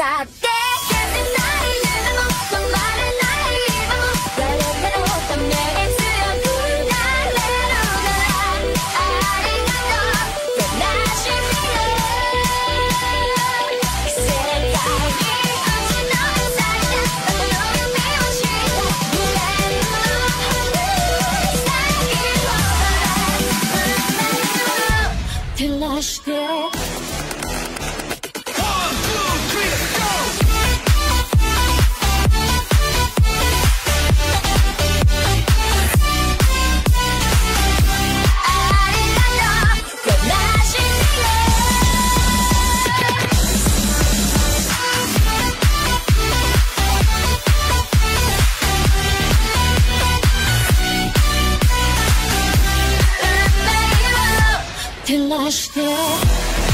って消せない夢も止まれない今も誰かのために強くなれるならありがとう悲しみの世界に打ちのめされたまたの夢を知ったブレンドの最後まで照らして照らして